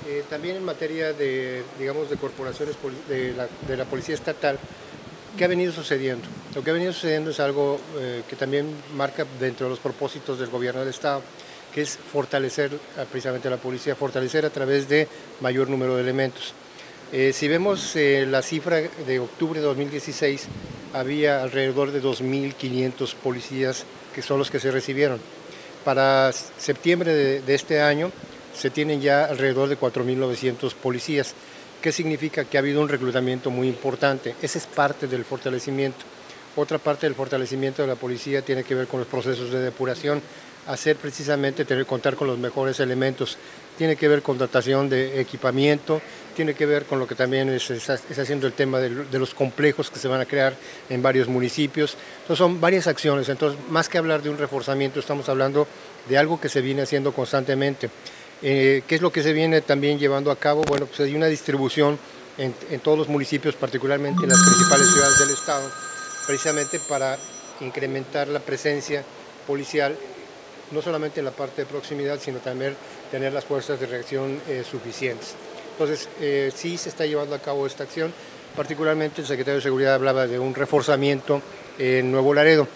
También en materia de, digamos, de corporaciones de la Policía Estatal, ¿qué ha venido sucediendo? Lo que ha venido sucediendo es algo que también marca dentro de los propósitos del gobierno del Estado, que es fortalecer precisamente a la policía, fortalecer a través de mayor número de elementos. Si vemos la cifra de octubre de 2016, había alrededor de 2.500 policías que son los que se recibieron. Para septiembre de este año se tienen ya alrededor de 4.900 policías. ¿Qué significa? Que ha habido un reclutamiento muy importante. Esa es parte del fortalecimiento. Otra parte del fortalecimiento de la policía tiene que ver con los procesos de depuración, hacer precisamente contar con los mejores elementos. Tiene que ver con dotación de equipamiento, tiene que ver con lo que también está haciendo el tema de los complejos que se van a crear en varios municipios. Entonces son varias acciones, entonces más que hablar de un reforzamiento estamos hablando de algo que se viene haciendo constantemente. ¿Qué es lo que se viene también llevando a cabo? Bueno, pues hay una distribución en todos los municipios, particularmente en las principales ciudades del estado, precisamente para incrementar la presencia policial, no solamente en la parte de proximidad, sino también tener las fuerzas de reacción suficientes. Entonces, sí se está llevando a cabo esta acción, particularmente el secretario de Seguridad hablaba de un reforzamiento en Nuevo Laredo.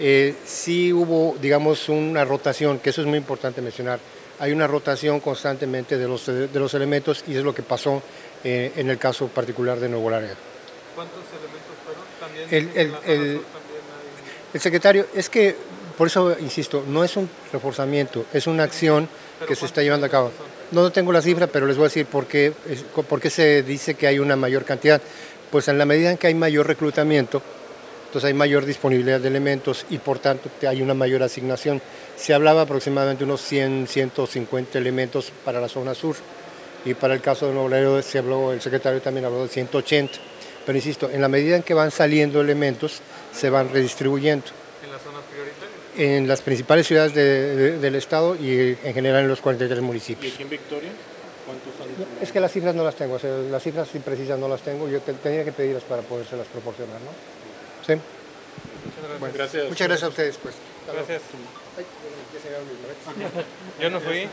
Sí hubo, digamos, una rotación, que eso es muy importante mencionar. Hay una rotación constantemente de los elementos y es lo que pasó en el caso particular de Nuevo Laredo. ¿Cuántos elementos fueron? También El secretario, es que, por eso insisto, no es un reforzamiento, es una acción que se está llevando a cabo. No tengo la cifra, pero les voy a decir por qué se dice que hay una mayor cantidad. Pues en la medida en que hay mayor reclutamiento, entonces hay mayor disponibilidad de elementos y por tanto hay una mayor asignación. Se hablaba aproximadamente unos 100, 150 elementos para la zona sur y para el caso de Nuevo Laredo el secretario también habló de 180. Pero insisto, en la medida en que van saliendo elementos, se van redistribuyendo. ¿En las zonas prioritarias? En las principales ciudades del estado y en general en los 43 municipios. ¿Y aquí en Victoria? ¿Cuántos han? Es que las cifras no las tengo, o sea, las cifras imprecisas no las tengo, yo tendría que pedirlas para podérselas proporcionar, ¿no? Sí. Bueno, gracias. Muchas gracias a ustedes, pues. Gracias. Yo no fui.